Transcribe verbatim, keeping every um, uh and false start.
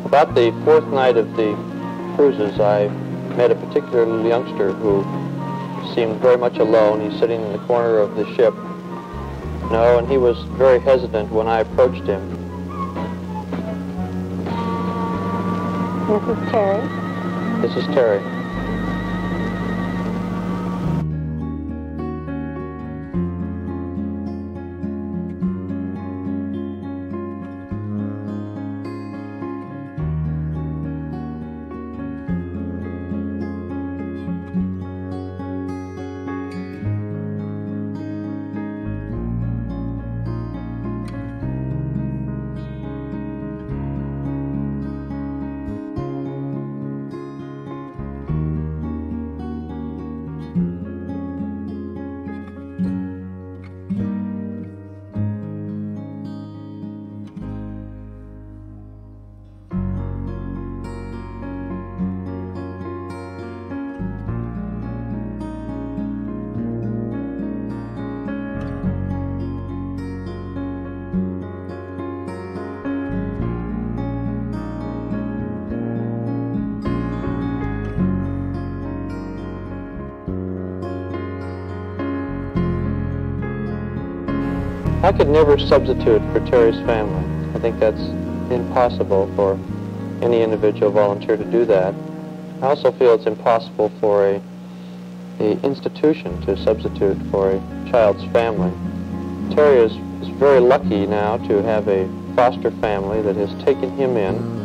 About the fourth night of the cruises, I met a particular little youngster who seemed very much alone. He's sitting in the corner of the ship. No, and he was very hesitant when I approached him. This is Terry. This is Terry. I could never substitute for Terry's family. I think that's impossible for any individual volunteer to do that. I also feel it's impossible for a, a institution to substitute for a child's family. Terry is, is very lucky now to have a foster family that has taken him in